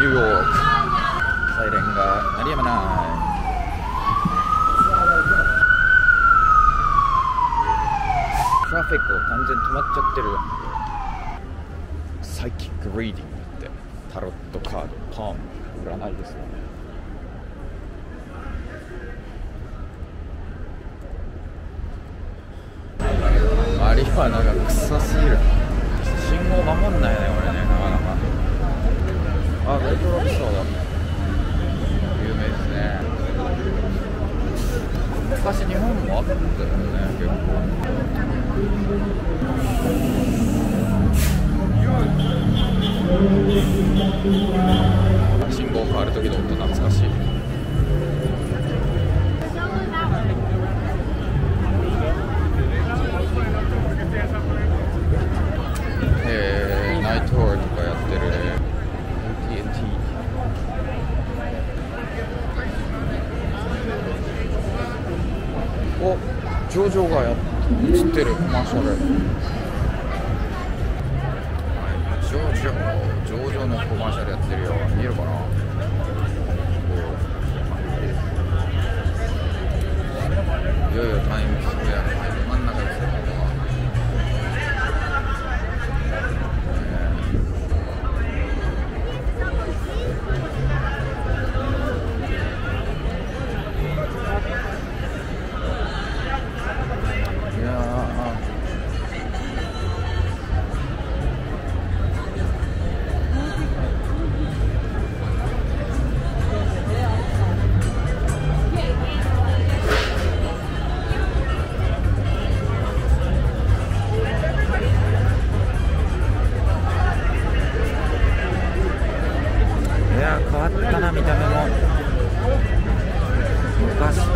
ニューヨーク。サイレンが鳴りやまない。トラフィックを完全に止まっちゃってる。サイキックリーディングってタロットカード、パーム、占いですよね。マリファナが臭すぎる。信号守んないね、俺ね、なかなか。あ、レッドロックソーだ。有名ですね。昔日本もあったよね、結構。信号変わる時の音懐かしい。ナイトウォーとかやってるね。AT&T。お、ジョジョが映ってるコマーシャル。ジョジョのコマーシャルやってるよ。見えるかな。いよいよタイムスクエアの真ん中ですよ。変わったな、見た目も昔と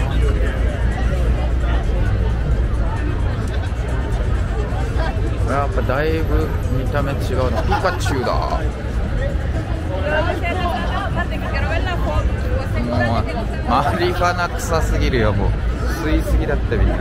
やっぱだいぶ見た目違うの。ピカチュウだ。もうマリファナ臭すぎるよ。もう吸いすぎだってみんな。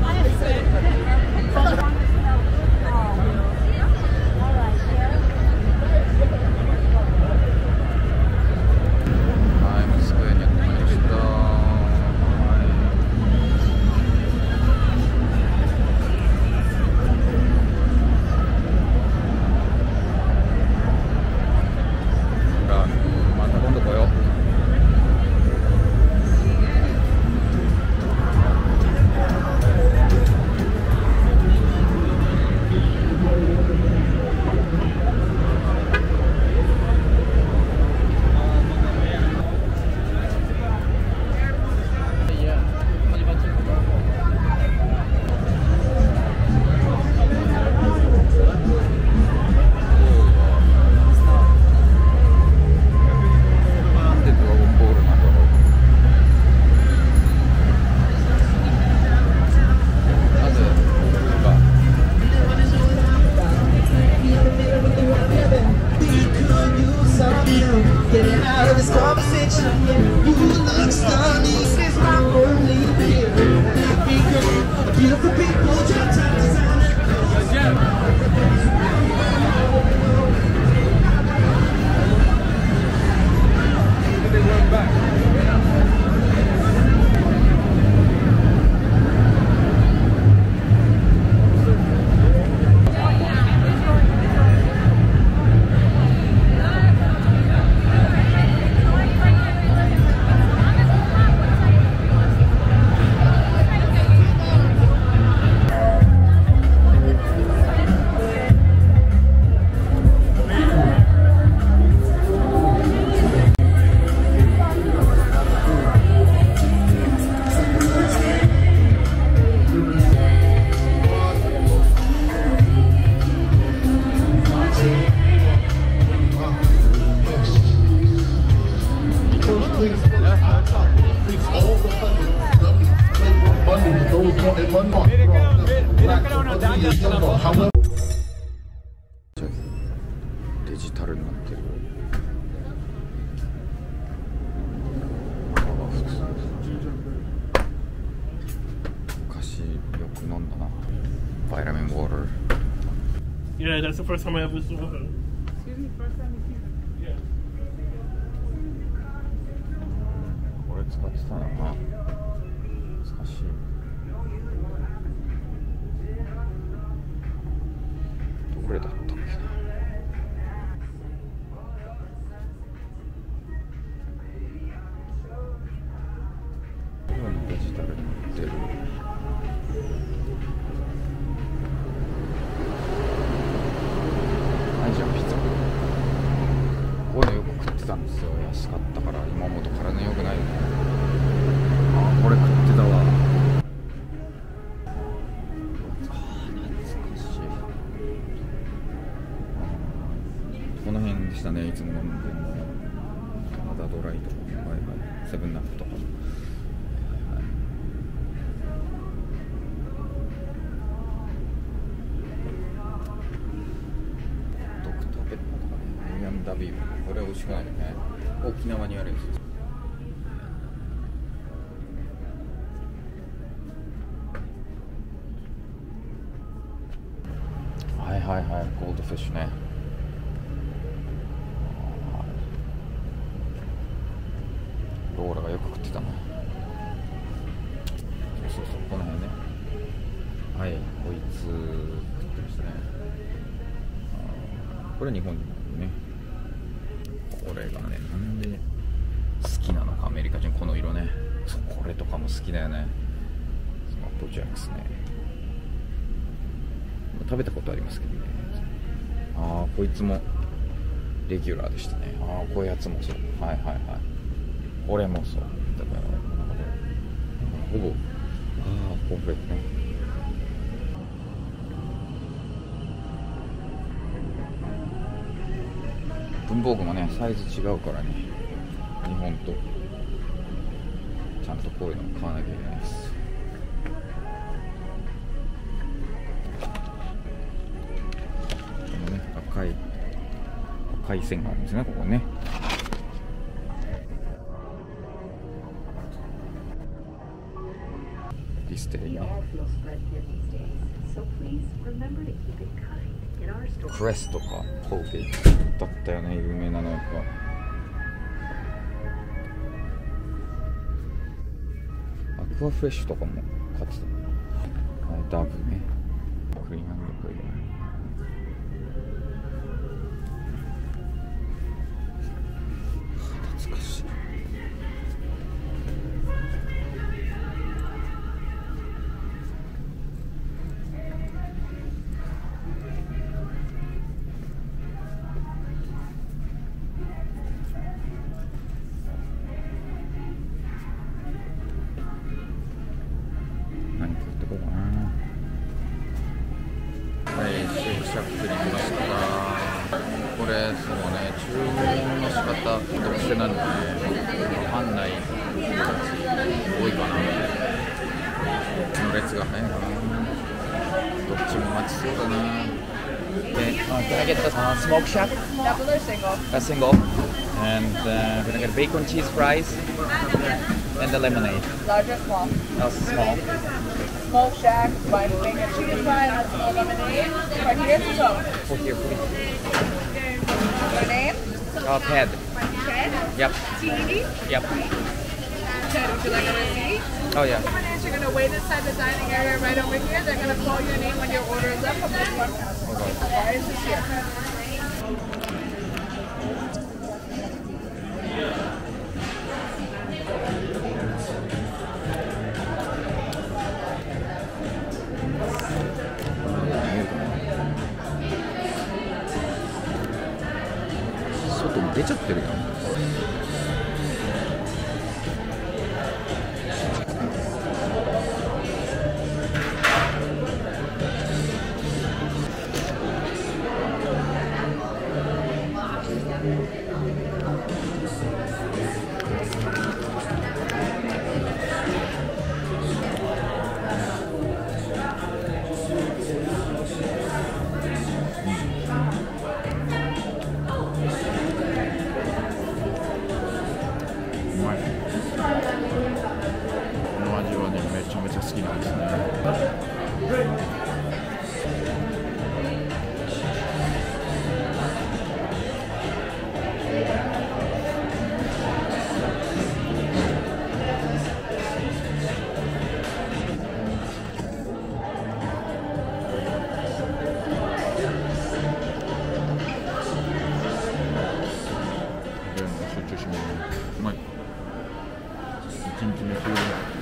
デジタルになってる。昔よく飲んだな。バイタミンウォーター。 Yeah, that's the first time I ever saw her. Excuse me, first time you see her? Yeah. どれだったっけな。デジタルに売ってるアジアピザ、こういうのよく食ってたんですよ。安かったから。今思うと体に良くないよね。あ、これ食ってたわ。この辺でしたね、いつも飲んでるの。マダドライとか、セブンナップとか、ドクターペッパーとかね、A&W、これ美味しくないよね。沖縄にあるやつ。はいはいはい、ゴールドフィッシュね。ローラがよく食ってたな。そうそう、この辺ね。はい、こいつ食ってましたね。これ日本にもね。これがね、なんで好きなのか、アメリカ人、この色ね。そう、これとかも好きだよね。スマップジャックスね。食べたことありますけどね。ああ、こいつもレギュラーでしたね。ああ、こういうやつもそう。はいはいはい。これもそう。だからほぼ、ああ、コーンフレークね。文房具もね、サイズ違うからね。日本とちゃんとこういうの買わなきゃいけないです。このね、赤い線があるんですね、ここね。ディステリーね。クレスとかコーゲーだったよね、有名なのやっぱ。アクアフレッシュとかも買ってた。ダブね。クリーン&クリーン。懐かしい。何買ってこうかな。はい、シェイクシャックに来ました。これ、そうね、注文の仕方、独占なんでね、わかんない人たち多いかな。こっちの列が早いかな。どっちも待ちそうだな。Can I get the smoke shack? Double or single? A single. And can I get bacon cheese fries? And the lemonade. Large or small? Small. Smoke shack, one bacon chicken fries, and small lemonade. Right here to go. Oh, here, please. Your name? Ted. Ted? Yep. T-E-D? Yep. Ted, would you like a receipt? Oh, yeah. You're going to wait inside the dining area right over here. They're going to call your name when your order is up. From this one. Why is this here? Soto 出ちゃってるよ。 しみる。うまい。1日目終了。